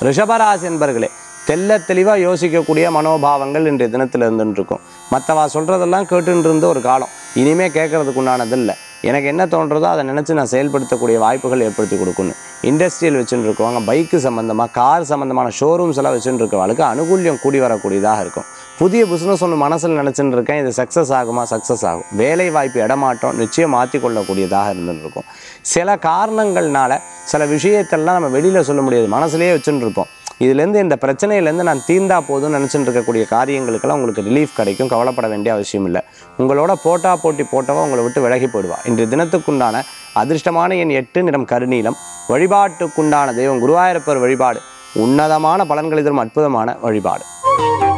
ரிஷபராசி என்பர்களே, தெல்ல தெளிவாக யோசிக்கக்கூடிய மனோபாவங்கள் இன்றைய தினத்தில் இருந்துருக்கும். மற்றவா சொல்கிறதெல்லாம் கேட்டுன்னு இருந்த ஒரு காலம் இனிமேல் கேட்கறதுக்கு உண்டானது இல்லை. எனக்கு என்ன தோன்றதோ அதை நினச்சி நான் செயல்படுத்தக்கூடிய வாய்ப்புகள் ஏற்படுத்தி கொடுக்கணும். இண்டஸ்ட்ரியல் வச்சுட்டு இருக்கவங்க, பைக்கு சம்மந்தமாக, கார் சம்மந்தமான ஷோரூம்ஸ் எல்லாம் வச்சுட்டு இருக்கவங்களுக்கு அனுகூல்யம் கூடி வரக்கூடியதாக இருக்கும். புதிய பிஸ்னஸ் ஒன்று மனசில் நினச்சிட்டு இருக்கேன், இது சக்ஸஸ் ஆகுமா? சக்ஸஸ் ஆகும். வேலை வாய்ப்பு இடமாற்றம் நிச்சயம் மாற்றிக்கொள்ளக்கூடியதாக இருந்துருக்கும். சில காரணங்கள்னால சில விஷயத்தெல்லாம் நம்ம வெளியில் சொல்ல முடியாது, மனசுலேயே வச்சுட்டு இருப்போம். இதுலேருந்து இந்த பிரச்சனையிலேருந்து நான் தீர்ந்தா போதும்னு நினச்சிட்டு இருக்கக்கூடிய காரியங்களுக்கெல்லாம் உங்களுக்கு ரிலீஃப் கிடைக்கும். கவலைப்பட வேண்டிய அவசியம் இல்லை. உங்களோட போட்டி போட்டவா உங்களை விட்டு விலகி போயிடுவா. இன்றைய தினத்துக்குண்டான அதிர்ஷ்டமான எண் 8, நிறம் கருநீலம். வழிபாட்டுக்குண்டான தெய்வம் குருவாயூரப்பர் வழிபாடு. உன்னதமான பலன்களை தரும் அற்புதமான வழிபாடு.